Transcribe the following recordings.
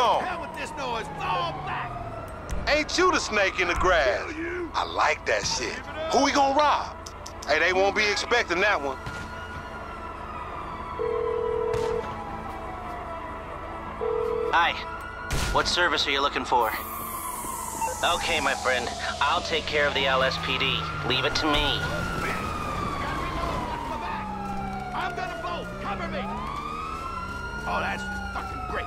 on? Hell with this noise. Fall back. Ain't you the snake in the grass? I like that shit. Who we gonna rob? Hey, they won't be expecting that one. Hi. What service are you looking for? Okay, my friend. I'll take care of the LSPD. Leave it to me. I'm gonna bolt. Cover me. Oh, that's fucking great.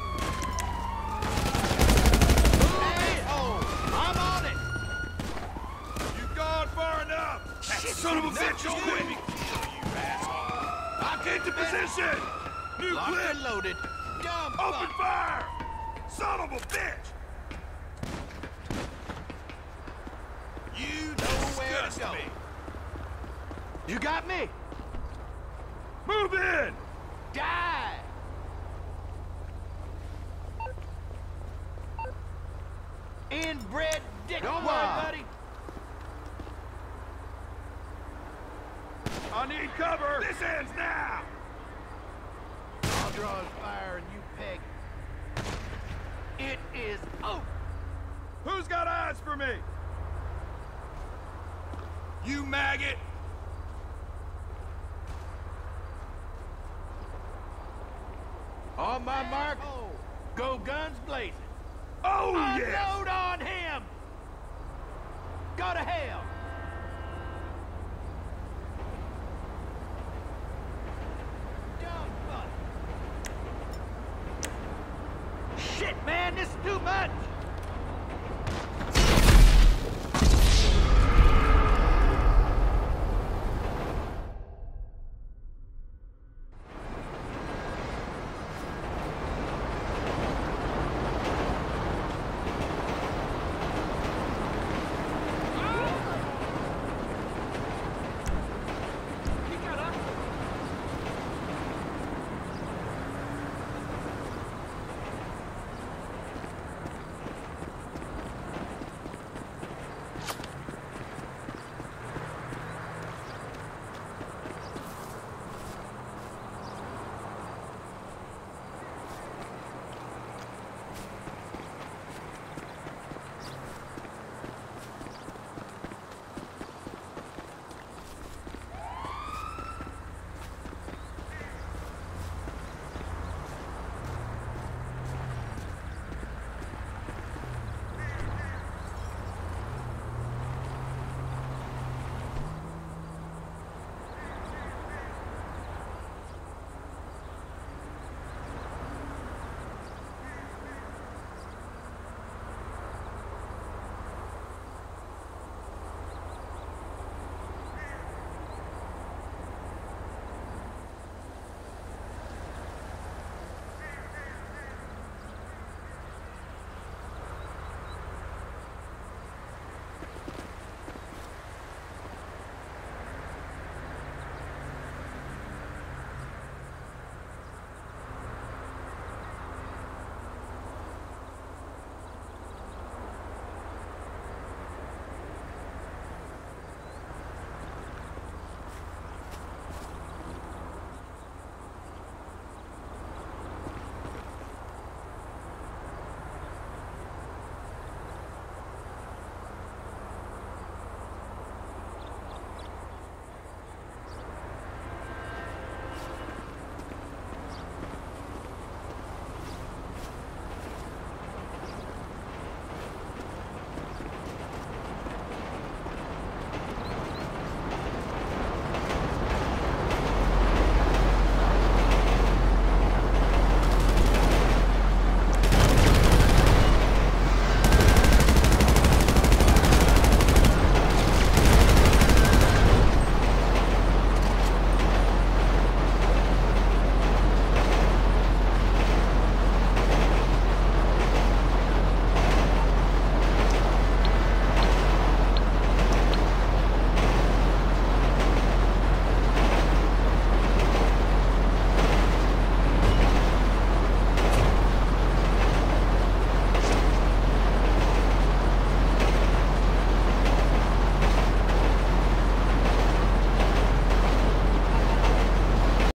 Hey, oh, I'm on it. You've gone far enough. Shit, Son of a bitch, you quit. me. You asshole. Lock into position. New Locked clip. and loaded. Dumb Open fuck. fire. Son of a bitch. You know where to go. Me. You got me. Move in. Die. Inbred dick. Don't worry, buddy. I need cover. This ends now. I'll draw his fire and you peg. It is over. Who's got eyes for me? You maggot. On my mark, go guns blazing. Oh, yeah. Unload on him. Go to hell. Dumb fuck. Shit, man, this is too much.